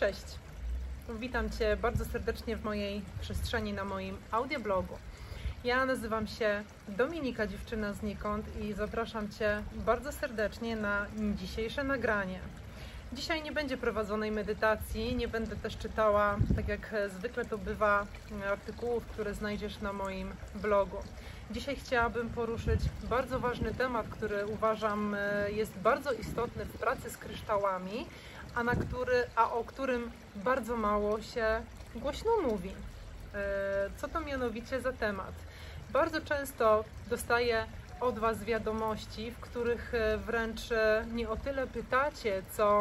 Cześć! Witam Cię bardzo serdecznie w mojej przestrzeni na moim audioblogu. Ja nazywam się Dominika Dziewczyna Znikąd i zapraszam Cię bardzo serdecznie na dzisiejsze nagranie. Dzisiaj nie będzie prowadzonej medytacji, nie będę też czytała, tak jak zwykle to bywa, artykułów, które znajdziesz na moim blogu. Dzisiaj chciałabym poruszyć bardzo ważny temat, który uważam jest bardzo istotny w pracy z kryształami, a o którym bardzo mało się głośno mówi. Co to mianowicie za temat? Bardzo często dostaję od Was wiadomości, w których wręcz nie o tyle pytacie, co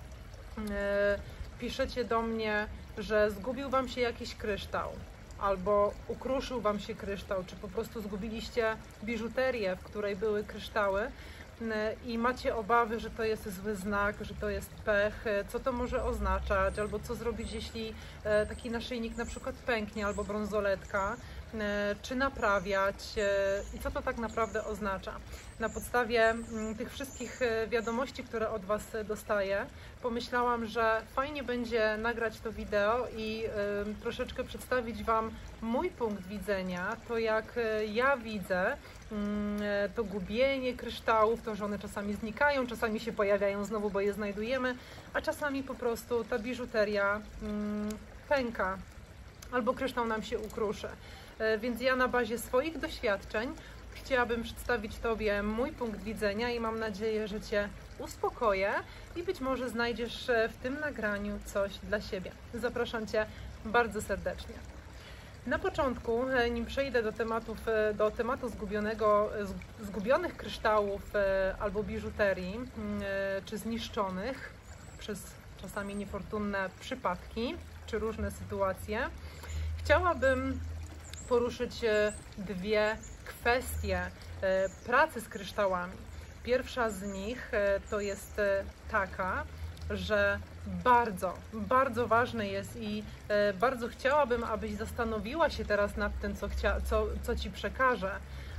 piszecie do mnie, że zgubił Wam się jakiś kryształ, albo ukruszył Wam się kryształ, czy po prostu zgubiliście biżuterię, w której były kryształy i macie obawy, że to jest zły znak, że to jest pech, co to może oznaczać, albo co zrobić, jeśli taki naszyjnik na przykład pęknie, albo brązoletka, czy naprawiać i co to tak naprawdę oznacza. Na podstawie tych wszystkich wiadomości, które od Was dostaję, pomyślałam, że fajnie będzie nagrać to wideo i troszeczkę przedstawić Wam mój punkt widzenia, to jak ja widzę to gubienie kryształów, to, że one czasami znikają, czasami się pojawiają znowu, bo je znajdujemy, a czasami po prostu ta biżuteria pęka albo kryształ nam się ukruszy. Więc ja na bazie swoich doświadczeń chciałabym przedstawić Tobie mój punkt widzenia i mam nadzieję, że Cię uspokoję i być może znajdziesz w tym nagraniu coś dla siebie. Zapraszam Cię bardzo serdecznie. Na początku, nim przejdę do tematu zgubionych kryształów albo biżuterii, czy zniszczonych przez czasami niefortunne przypadki, czy różne sytuacje, chciałabym poruszyć dwie kwestie pracy z kryształami. Pierwsza z nich to jest taka, że bardzo ważne jest i bardzo chciałabym, abyś zastanowiła się teraz nad tym, co Ci przekażę.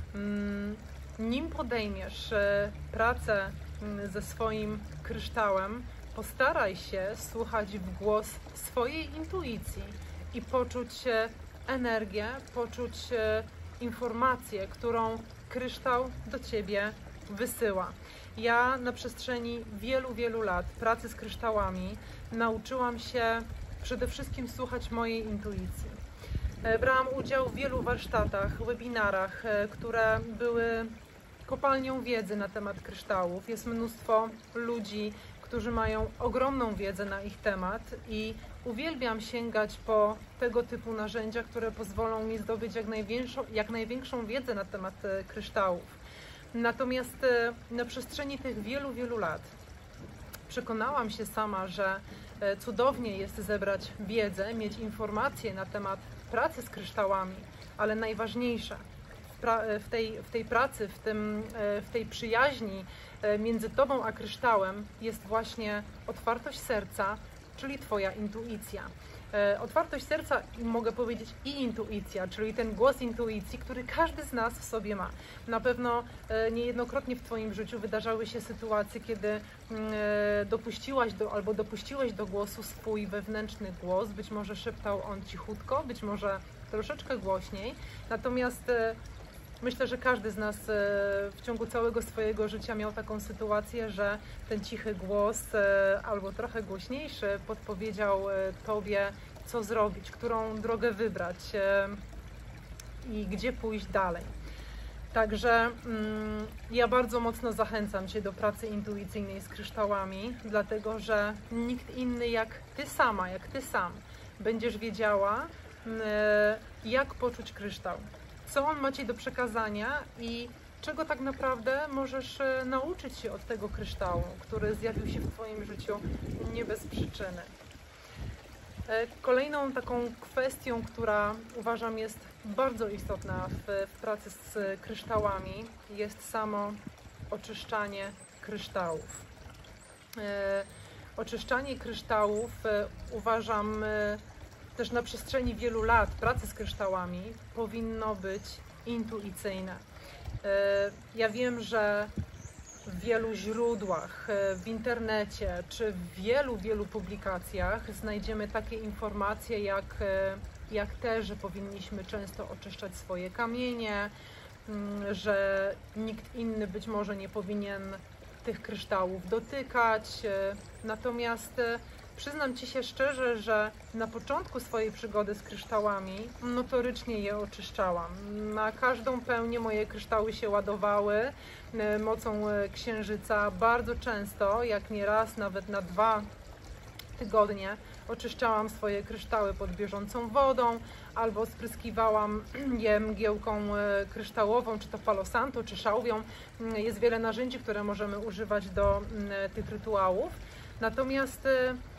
Nim podejmiesz pracę ze swoim kryształem, postaraj się słuchać w głos swojej intuicji i poczuć energię, poczuć informację, którą kryształ do Ciebie wysyła. Ja na przestrzeni wielu lat pracy z kryształami nauczyłam się przede wszystkim słuchać mojej intuicji. Brałam udział w wielu warsztatach, webinarach, które były kopalnią wiedzy na temat kryształów. Jest mnóstwo ludzi, którzy mają ogromną wiedzę na ich temat i uwielbiam sięgać po tego typu narzędzia, które pozwolą mi zdobyć jak największą wiedzę na temat kryształów. Natomiast na przestrzeni tych wielu lat przekonałam się sama, że cudownie jest zebrać wiedzę, mieć informacje na temat pracy z kryształami, ale najważniejsze w tej pracy, w tej przyjaźni między Tobą a kryształem jest właśnie otwartość serca, czyli Twoja intuicja. Otwartość serca, mogę powiedzieć, i intuicja, czyli ten głos intuicji, który każdy z nas w sobie ma. Na pewno niejednokrotnie w Twoim życiu wydarzały się sytuacje, kiedy dopuściłeś do głosu swój wewnętrzny głos. Być może szeptał on cichutko, być może troszeczkę głośniej. Natomiast myślę, że każdy z nas w ciągu całego swojego życia miał taką sytuację, że ten cichy głos albo trochę głośniejszy podpowiedział Tobie, co zrobić, którą drogę wybrać i gdzie pójść dalej. Także ja bardzo mocno zachęcam Cię do pracy intuicyjnej z kryształami, dlatego że nikt inny jak Ty sama, jak Ty sam będziesz wiedziała, jak poczuć kryształ, co on ma Ci do przekazania i czego tak naprawdę możesz nauczyć się od tego kryształu, który zjawił się w Twoim życiu nie bez przyczyny. Kolejną taką kwestią, która uważam jest bardzo istotna w pracy z kryształami, jest samo oczyszczanie kryształów. Oczyszczanie kryształów uważam też na przestrzeni wielu lat pracy z kryształami powinno być intuicyjne. Ja wiem, że w wielu źródłach, w internecie czy w wielu publikacjach znajdziemy takie informacje jak te, że powinniśmy często oczyszczać swoje kamienie, że nikt inny być może nie powinien tych kryształów dotykać. Natomiast przyznam Ci się szczerze, że na początku swojej przygody z kryształami notorycznie je oczyszczałam. Na każdą pełnię moje kryształy się ładowały mocą księżyca. Bardzo często, jak nie raz, nawet na 2 tygodnie, oczyszczałam swoje kryształy pod bieżącą wodą albo spryskiwałam je mgiełką kryształową, czy to Palo Santo, czy szałwią. Jest wiele narzędzi, które możemy używać do tych rytuałów. Natomiast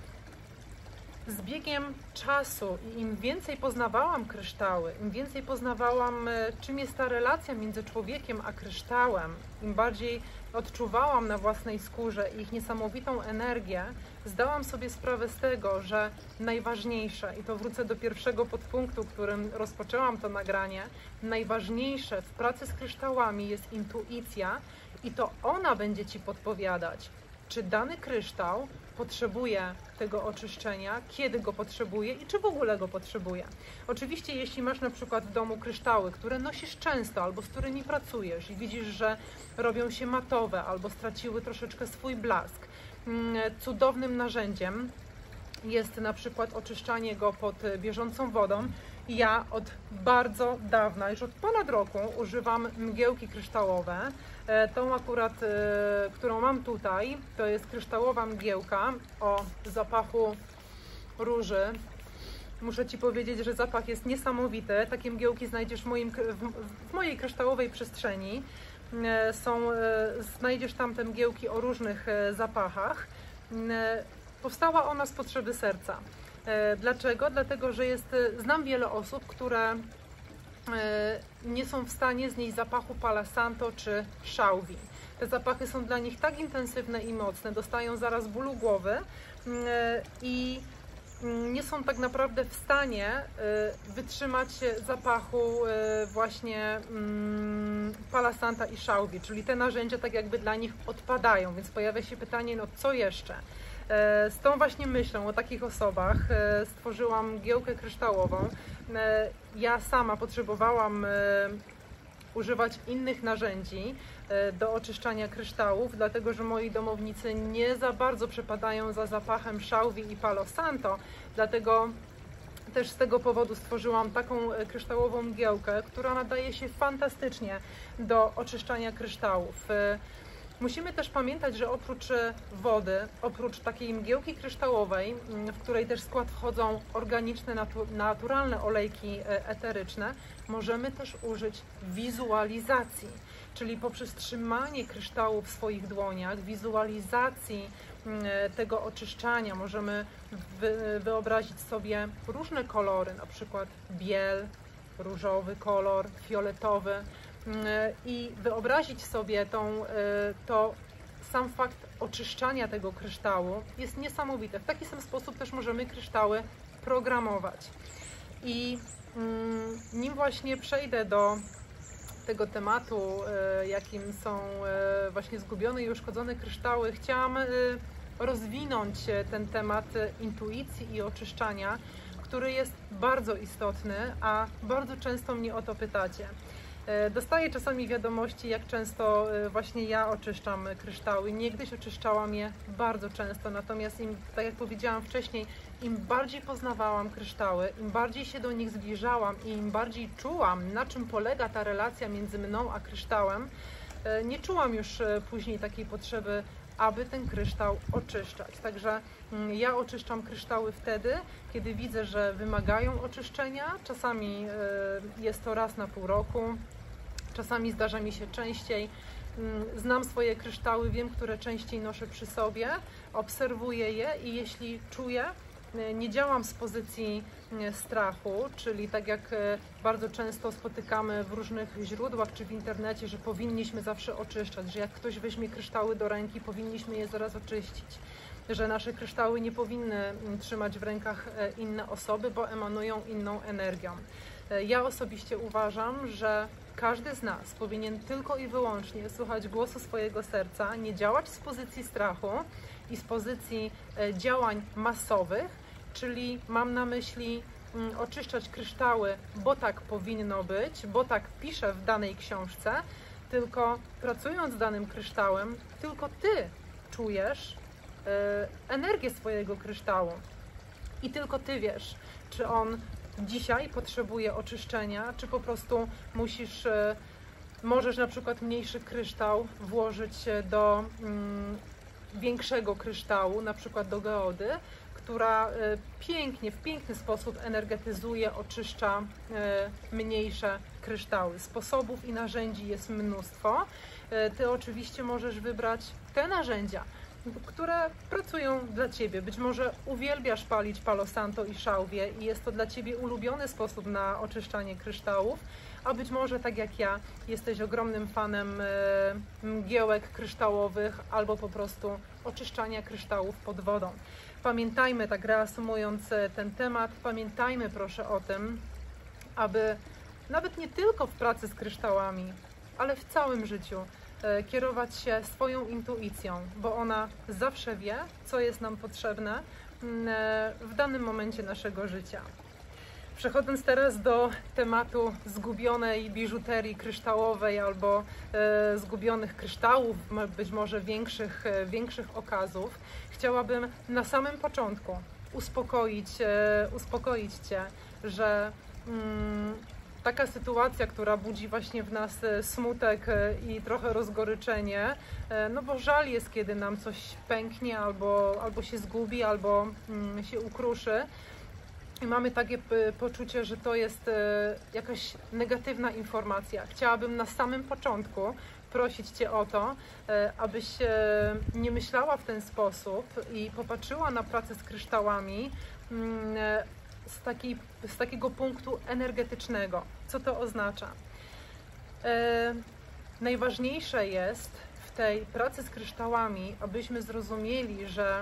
z biegiem czasu i im więcej poznawałam kryształy, im więcej poznawałam, czym jest ta relacja między człowiekiem a kryształem, im bardziej odczuwałam na własnej skórze ich niesamowitą energię, zdałam sobie sprawę z tego, że najważniejsze, i to wrócę do pierwszego podpunktu, którym rozpoczęłam to nagranie, najważniejsze w pracy z kryształami jest intuicja i to ona będzie Ci podpowiadać, czy dany kryształ potrzebuje tego oczyszczenia, kiedy go potrzebuje i czy w ogóle go potrzebuje. Oczywiście, jeśli masz na przykład w domu kryształy, które nosisz często albo z którymi pracujesz i widzisz, że robią się matowe albo straciły troszeczkę swój blask, cudownym narzędziem jest na przykład oczyszczanie go pod bieżącą wodą. Ja od bardzo dawna, już od ponad roku używam mgiełki kryształowe. Tą akurat, którą mam tutaj, to jest kryształowa mgiełka o zapachu róży. Muszę Ci powiedzieć, że zapach jest niesamowity. Takie mgiełki znajdziesz w mojej kryształowej przestrzeni. Znajdziesz tam te mgiełki o różnych zapachach. Powstała ona z potrzeby serca. Dlaczego? Dlatego, że znam wiele osób, które nie są w stanie znieść zapachu Palo Santo czy szałwi. Te zapachy są dla nich tak intensywne i mocne, dostają zaraz bólu głowy i nie są tak naprawdę w stanie wytrzymać zapachu właśnie Palo Santo i szałwi, czyli te narzędzia tak jakby dla nich odpadają, więc pojawia się pytanie, no co jeszcze? Z tą właśnie myślą o takich osobach stworzyłam mgiełkę kryształową. Ja sama potrzebowałam używać innych narzędzi do oczyszczania kryształów, dlatego że moi domownicy nie za bardzo przepadają za zapachem szałwi i Palo Santo, dlatego też z tego powodu stworzyłam taką kryształową mgiełkę, która nadaje się fantastycznie do oczyszczania kryształów. Musimy też pamiętać, że oprócz wody, oprócz takiej mgiełki kryształowej, w której też w skład wchodzą organiczne, naturalne olejki eteryczne, możemy też użyć wizualizacji, czyli poprzez trzymanie kryształu w swoich dłoniach, wizualizacji tego oczyszczania możemy wyobrazić sobie różne kolory, na przykład biel, różowy kolor, fioletowy, i wyobrazić sobie sam fakt oczyszczania tego kryształu jest niesamowite. W taki sam sposób też możemy kryształy programować. I nim właśnie przejdę do tego tematu, jakim są właśnie zgubione i uszkodzone kryształy, chciałam rozwinąć ten temat intuicji i oczyszczania, który jest bardzo istotny, a bardzo często mnie o to pytacie. Dostaję czasami wiadomości, jak często właśnie ja oczyszczam kryształy. Niegdyś oczyszczałam je bardzo często, natomiast tak jak powiedziałam wcześniej, im bardziej poznawałam kryształy, im bardziej się do nich zbliżałam i im bardziej czułam, na czym polega ta relacja między mną a kryształem, nie czułam już później takiej potrzeby, aby ten kryształ oczyszczać. Także ja oczyszczam kryształy wtedy, kiedy widzę, że wymagają oczyszczenia. Czasami jest to raz na pół roku, czasami zdarza mi się częściej. Znam swoje kryształy, wiem, które częściej noszę przy sobie, obserwuję je i jeśli czuję, nie działam z pozycji strachu, czyli tak jak bardzo często spotykamy w różnych źródłach czy w internecie, że powinniśmy zawsze oczyszczać, że jak ktoś weźmie kryształy do ręki, powinniśmy je zaraz oczyścić, że nasze kryształy nie powinny trzymać w rękach inne osoby, bo emanują inną energią. Ja osobiście uważam, że każdy z nas powinien tylko i wyłącznie słuchać głosu swojego serca, nie działać z pozycji strachu i z pozycji działań masowych, czyli mam na myśli oczyszczać kryształy, bo tak powinno być, bo tak piszę w danej książce, tylko pracując z danym kryształem, tylko Ty czujesz energię swojego kryształu i tylko Ty wiesz, czy on dzisiaj potrzebuje oczyszczenia, czy po prostu możesz na przykład mniejszy kryształ włożyć do większego kryształu, na przykład do geody, która w piękny sposób energetyzuje, oczyszcza mniejsze kryształy. Sposobów i narzędzi jest mnóstwo. Ty oczywiście możesz wybrać te narzędzia, które pracują dla Ciebie. Być może uwielbiasz palić Palo Santo i szałwię i jest to dla Ciebie ulubiony sposób na oczyszczanie kryształów, a być może tak jak ja jesteś ogromnym fanem mgiełek kryształowych albo po prostu oczyszczania kryształów pod wodą. Pamiętajmy, tak reasumując ten temat, pamiętajmy proszę o tym, aby nawet nie tylko w pracy z kryształami, ale w całym życiu kierować się swoją intuicją, bo ona zawsze wie, co jest nam potrzebne w danym momencie naszego życia. Przechodząc teraz do tematu zgubionej biżuterii kryształowej albo zgubionych kryształów, być może większych okazów, chciałabym na samym początku uspokoić Cię, że taka sytuacja, która budzi właśnie w nas smutek i trochę rozgoryczenie, no bo żal jest, kiedy nam coś pęknie albo się zgubi, albo się ukruszy. I mamy takie poczucie, że to jest jakaś negatywna informacja. Chciałabym na samym początku prosić Cię o to, abyś nie myślała w ten sposób i popatrzyła na pracę z kryształami z takiego punktu energetycznego. Co to oznacza? Najważniejsze jest w tej pracy z kryształami, abyśmy zrozumieli, że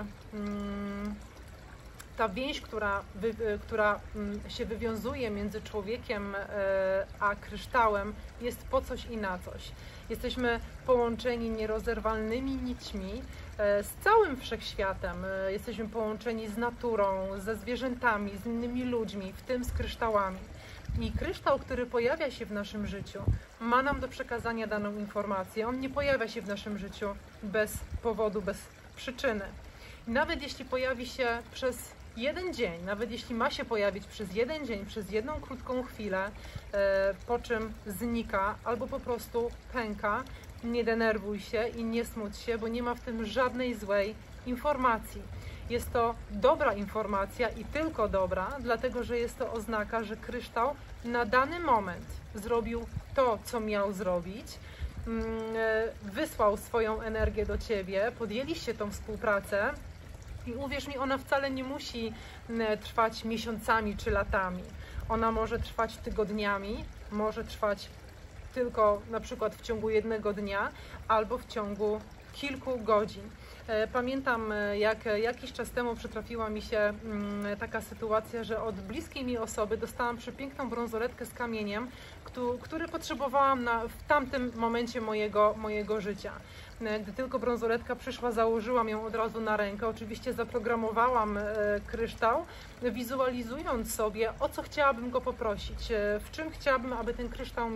ta więź, która się wywiązuje między człowiekiem a kryształem, jest po coś i na coś. Jesteśmy połączeni nierozerwalnymi nićmi z całym wszechświatem. Jesteśmy połączeni z naturą, ze zwierzętami, z innymi ludźmi, w tym z kryształami. I kryształ, który pojawia się w naszym życiu, ma nam do przekazania daną informację. On nie pojawia się w naszym życiu bez powodu, bez przyczyny. I nawet jeśli pojawi się przez jeden dzień, nawet jeśli ma się pojawić przez jeden dzień, przez jedną krótką chwilę, po czym znika albo po prostu pęka, nie denerwuj się i nie smuć się, bo nie ma w tym żadnej złej informacji. Jest to dobra informacja i tylko dobra, dlatego że jest to oznaka, że kryształ na dany moment zrobił to, co miał zrobić, wysłał swoją energię do Ciebie, podjęliście tą współpracę i uwierz mi, ona wcale nie musi trwać miesiącami czy latami. Ona może trwać tygodniami, może trwać tylko na przykład w ciągu jednego dnia albo w ciągu kilku godzin. Pamiętam, jak jakiś czas temu przytrafiła mi się taka sytuacja, że od bliskiej mi osoby dostałam przepiękną brązoletkę z kamieniem, który potrzebowałam w tamtym momencie mojego życia. Gdy tylko brązoletka przyszła, założyłam ją od razu na rękę. Oczywiście zaprogramowałam kryształ, wizualizując sobie, o co chciałabym go poprosić, w czym chciałabym, aby ten kryształ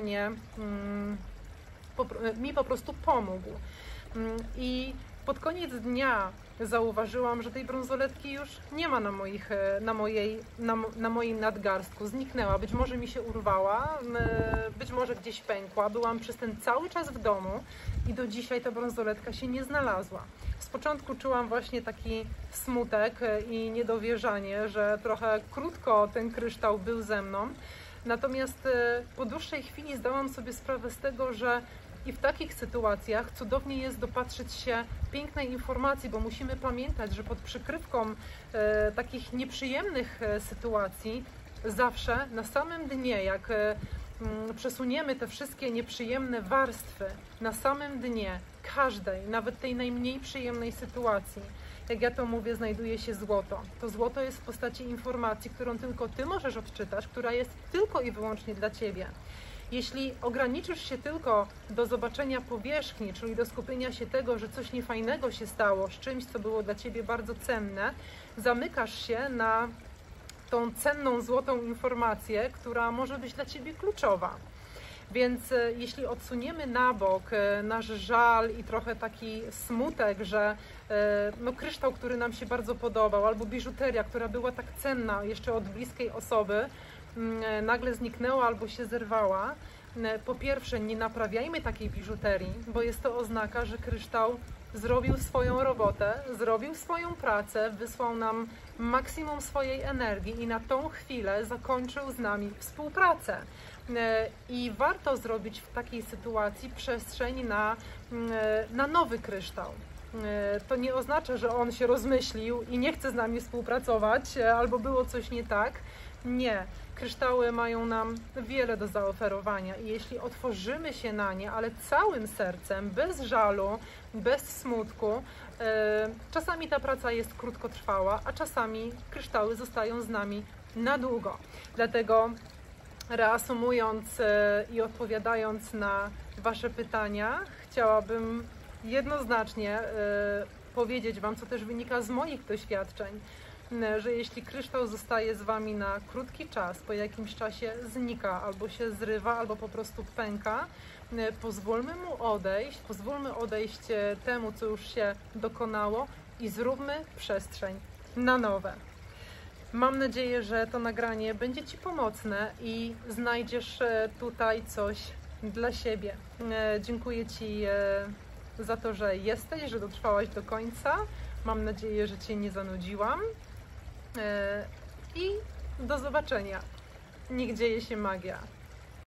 mi po prostu pomógł. I pod koniec dnia zauważyłam, że tej brązoletki już nie ma na moim nadgarstku. Zniknęła. Być może mi się urwała, być może gdzieś pękła. Byłam przez ten cały czas w domu i do dzisiaj ta brązoletka się nie znalazła. Z początku czułam właśnie taki smutek i niedowierzanie, że trochę krótko ten kryształ był ze mną. Natomiast po dłuższej chwili zdałam sobie sprawę z tego, że i w takich sytuacjach cudownie jest dopatrzyć się pięknej informacji, bo musimy pamiętać, że pod przykrywką takich nieprzyjemnych sytuacji zawsze na samym dnie, jak przesuniemy te wszystkie nieprzyjemne warstwy, na samym dnie każdej, nawet tej najmniej przyjemnej sytuacji, jak ja to mówię, znajduje się złoto. To złoto jest w postaci informacji, którą tylko Ty możesz odczytać, która jest tylko i wyłącznie dla Ciebie. Jeśli ograniczysz się tylko do zobaczenia powierzchni, czyli do skupienia się tego, że coś niefajnego się stało z czymś, co było dla Ciebie bardzo cenne, zamykasz się na tą cenną, złotą informację, która może być dla Ciebie kluczowa. Więc jeśli odsuniemy na bok nasz żal i trochę taki smutek, że no, kryształ, który nam się bardzo podobał, albo biżuteria, która była tak cenna jeszcze od bliskiej osoby, nagle zniknęła albo się zerwała, po pierwsze nie naprawiajmy takiej biżuterii, bo jest to oznaka, że kryształ zrobił swoją robotę, zrobił swoją pracę, wysłał nam maksimum swojej energii i na tą chwilę zakończył z nami współpracę. I warto zrobić w takiej sytuacji przestrzeń na nowy kryształ. To nie oznacza, że on się rozmyślił i nie chce z nami współpracować, albo było coś nie tak. Nie. Kryształy mają nam wiele do zaoferowania i jeśli otworzymy się na nie, ale całym sercem, bez żalu, bez smutku, czasami ta praca jest krótkotrwała, a czasami kryształy zostają z nami na długo. Dlatego reasumując i odpowiadając na Wasze pytania, chciałabym jednoznacznie powiedzieć Wam, co też wynika z moich doświadczeń, że jeśli kryształ zostaje z Wami na krótki czas, po jakimś czasie znika, albo się zrywa, albo po prostu pęka, pozwólmy mu odejść, pozwólmy odejść temu, co już się dokonało i zróbmy przestrzeń na nowe. Mam nadzieję, że to nagranie będzie Ci pomocne i znajdziesz tutaj coś dla siebie. Dziękuję Ci za to, że jesteś, że dotrwałaś do końca. Mam nadzieję, że Cię nie zanudziłam. I do zobaczenia. Niech dzieje się magia.